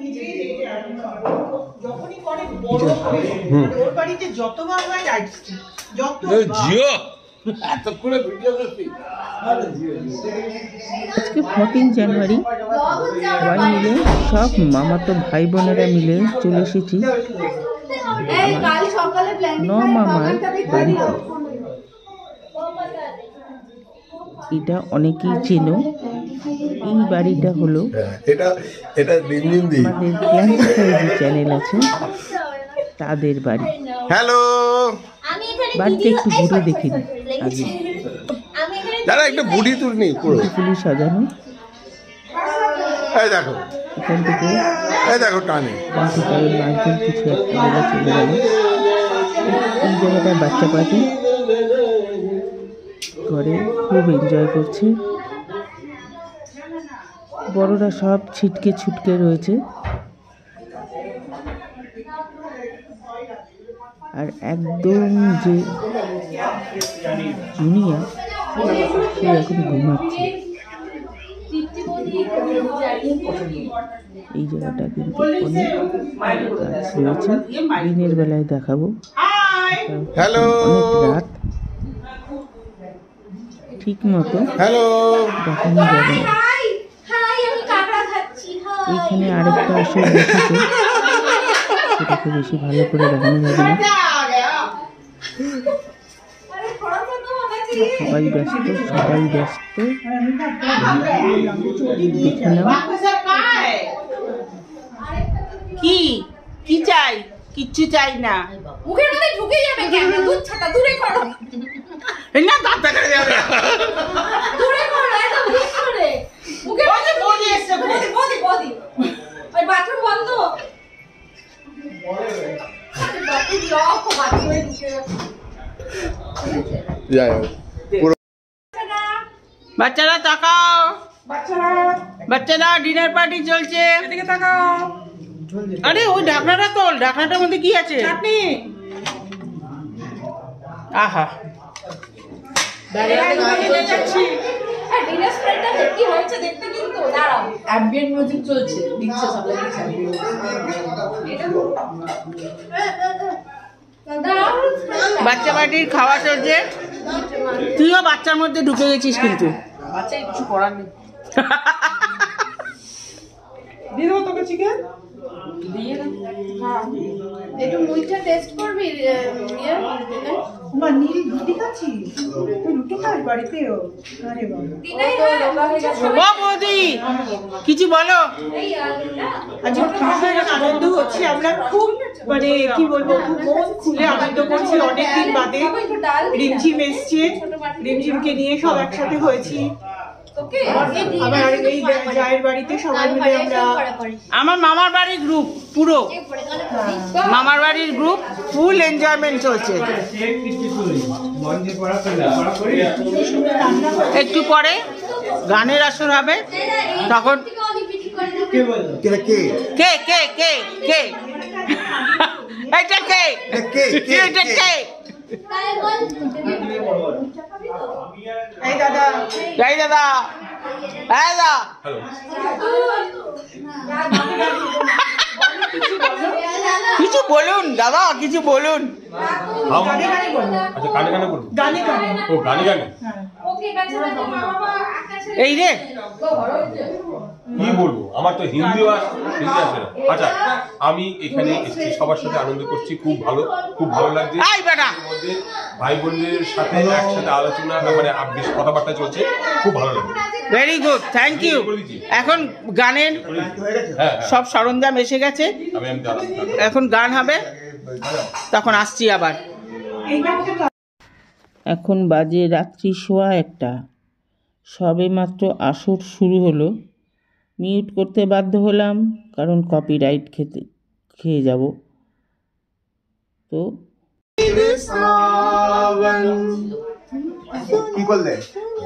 আজকে 14 জানুয়ারি সবাই মিলে সব মামাতো ভাই বোনেরা মিলে চলে এসেছি মামার বাড়িতে। এটা অনেকেই চেনো। এই বাড়িটা হলো আমাদের ক্লাসিফাইড চ্যানেল আছে তাদের বাড়ি। হ্যালো, বাড়িতে একটু ঘুরে দেখে নিই আগে। দাদা একটা বুড়ি তুলনি পুরো ফুলি সাজানো। এই দেখো, এখান থেকে এই দেখো টানে নারকেল কিছু একটা জায়গা চলে গেল। এই জায়গাটায় বাচ্চা পার্টি করে খুব এনজয় করছে। বড়রা সব ছিটকে ছুটকে রয়েছে। আর একদম যে জুনিয়া সে এখন ঘুমাচ্ছে। এই জায়গাটা কিন্তু অনেক গাছ রয়েছে। দিনের বেলায় দেখাবো। হ্যালো, অনেক রাত ঠিক মতো দেখানো যাবে না। এইখানে আরেকটা আসর বসেছে, সেটাকে বেশি ভালো করে দেখানো যাবে না। সবাই ব্যস্ত দেখে নাও। কি চাই? কিচ্ছু চাই না। মুখের মধ্যে ঢুকে যাবে কেন? দুধ ছাটা দূরে করো। না দাঁত কেটে যাবে। দূরে করো, এত বেশি করে। মুখের মধ্যে বডি এসে বডি। ওই বাথরুম বন্ধ। বাথরুম লক বাথরুমে ঢুকে যাও। বাচ্চারা তাকাও, বাচ্চারা ডিনার পার্টি চলছে। এদিকে তাকাও। আরে ওই ঢাকনাটা তোল, ঢাকনাটার মধ্যে কি আছে? চাটনি। আহা বাচ্চা পার্টির খাওয়া চলছে। তুইও বাচ্চার মধ্যে ঢুকে গেছিস কিন্তু। বাচ্চা কিছু করার নেই। দিয়ে দেবো তোকে চিকেন। দিয়ে না, একটু মুইঠা টেস্ট করবি। নীল রুটি খাচ্ছিস? তুই রুটি খাস বাড়িতেও? আরে বাবা, বৌদি কিছু বলো। আজ আনন্দ হচ্ছে, আমরা খুব মানে কি বলবো, খুব মন খুলে আনন্দ করছি। অনেকদিন বাদে রিমঝিম এসছে, রিমঝিমকে নিয়ে সব একসাথে হয়েছি। আমার এই জায়ের বাড়িতে সবাই মিলে আমরা, আমার মামার বাড়ির গ্রুপ পুরো, মামার বাড়ির গ্রুপ ফুল এনজয়মেন্ট চলছে। একটু পরে গানের আসর হবে, তখন কে কে কে কে কে কে এটা কে কে এটা কে? এই দাদা, এই দাদা, এই দাদা, কিছু বলুন দাদা, কিছু বলুন। এই রে কি বলবো, আমার তো হিন্দি আসে না। আচ্ছা, আমি এখানে এসেছি, সবার সাথে আনন্দ করছি, খুব ভালো লাগছে। ভাই বোনদের সাথে একসাথে আলোচনা, মানে বেশ কথাবার্তা চলছে, খুব ভালো লাগছে। Very good, thank you. এখন গানের সব সরঞ্জাম এসে গেছে, এখন গান হবে, তখন আসছি আবার। এখন বাজে রাত্রি 1:15। সবে মাত্র আসর শুরু হলো। মিউট করতে বাধ্য হলাম, কারণ কপিরাইট খেয়ে যাব। তো কি করলে?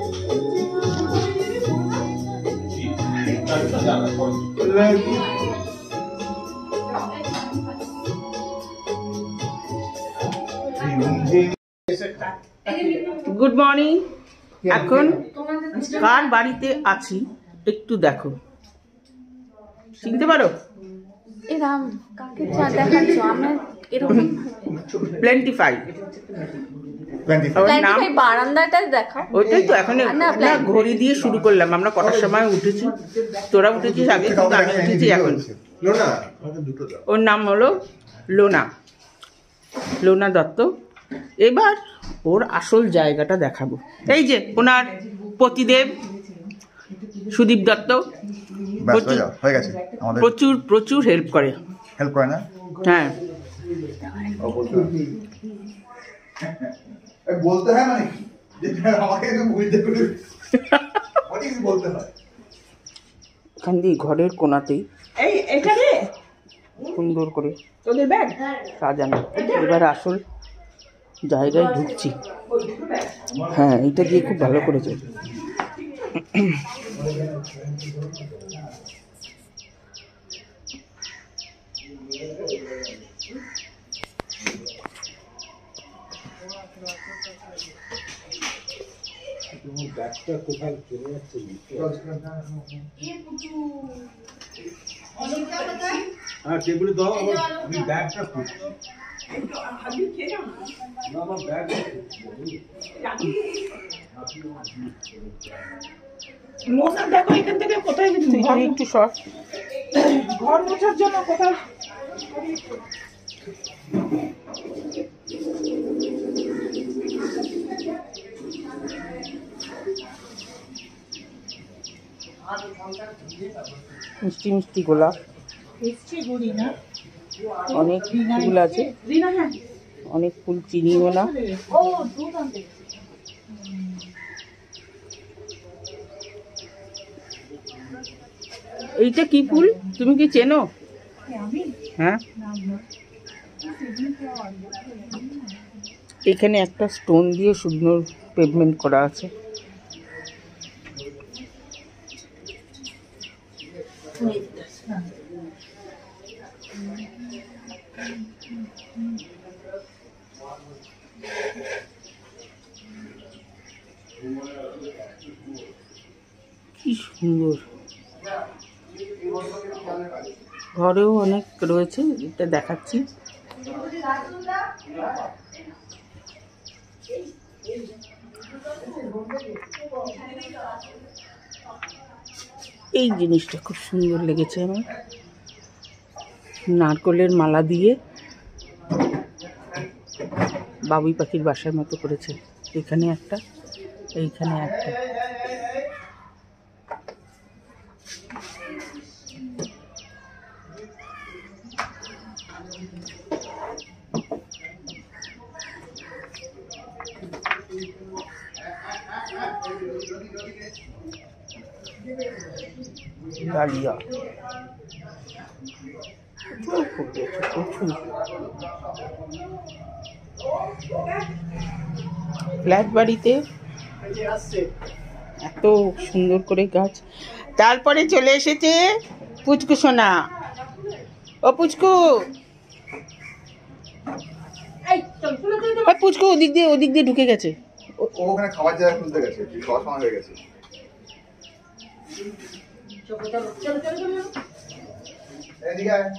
Good morning. এখন কার বাড়িতে আছি একটু দেখো, চিনতে পারো? এরাম কাকে চা দেখাচ্ছ? আমার এরকম প্লেন্টিফাই ভাই বারান্দাটা দেখাও। ওইটাই তো এখন না ঘড়ি দিয়ে শুরু করলাম। আমরা কটার সময় উঠেছি? তোরা উঠেছিস আগে, কিন্তু আমি উঠেছি এখন। ওর নাম হলো লোনা দত্ত। এবার ওর আসল জায়গাটা দেখাবো। এই যে ওনার পতিদেব সুদীপ দত্ত প্রচুর প্রচুর হেল্প করে না? হ্যাঁ, বলতে হয় মানে আমাকে বলতে হয়। এখান দিয়ে ঘরের কোনাতেই এখানে সুন্দর করে তোদের ব্যাগ সাজানো। এবার আসল জায়গায় ঢুকছি। হ্যাঁ, এইটা দিয়ে খুব ভালো করেছে। হ্যাঁ, টেবিলে দাও, আমি ব্যাগটা খুঁজছি। দেখো এখান থেকে কোথায় একটু শর্ট ঘর মোছার জন্য কোথায় মিষ্টি মিষ্টি গোলাপ, অনেক ফুল আছে, অনেক ফুল চিনিও না। এইটা কি ফুল, তুমি কি চেনো? হ্যাঁ, এখানে একটা স্টোন দিয়ে সুন্দর পেভমেন্ট করা আছে। কি সুন্দর, ঘরেও অনেক রয়েছে, এটা দেখাচ্ছি। এই জিনিসটা খুব সুন্দর লেগেছে আমার, নারকেলের মালা দিয়ে বাবুই পাখির বাসার মতো করেছে। এখানে একটা, এইখানে একটা। ডালিয়া ফ্ল্যাট বাড়িতে এত সুন্দর করে গাছ। তারপরে চলে এসেছে পুচকু সোনা। ও পুচকু, পুচকু ওদিক দিয়ে ঢুকে গেছে। ওখানে খাবার জায়গা খুলতে গেছে, খাওয়ার সময় হয়ে গেছে। এদিকে আয়।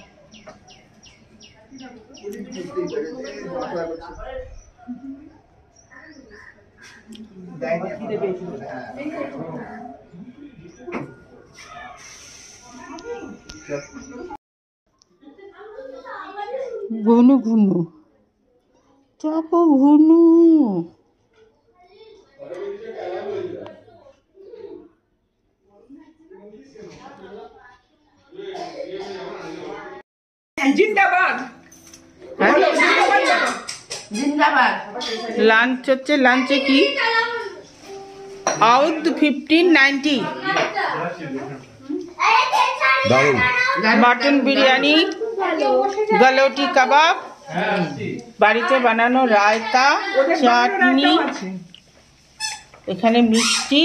ঘুনু ঘুনু চাপো ঘুনু। জিন্দাবাদ জিন্দাবাদ। লাঞ্চ হচ্ছে, লাঞ্চে কি আউধ 1590, মাটন বিরিয়ানি, গলৌটি কাবাব, বাড়িতে বানানো রায়তা, চাটনি, এখানে মিষ্টি,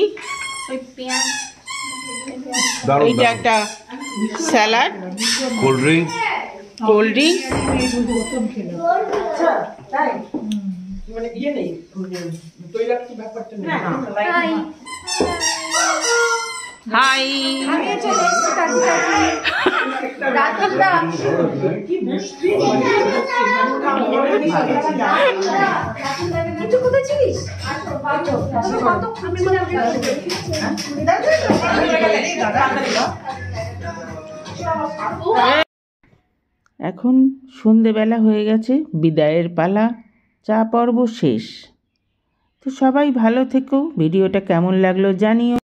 এইটা একটা স্যালাড, কোল্ড ড্রিঙ্কস, মানে ইয়ে নেই, তৈলাক্ত ব্যাপারটা নেই। হাই, আমি চলে এসেছি। এখন সন্ধেবেলা হয়ে গেছে, বিদায়ের পালা, চা পর্ব শেষ। তো সবাই ভালো থেকো। ভিডিওটা কেমন লাগলো জানিও।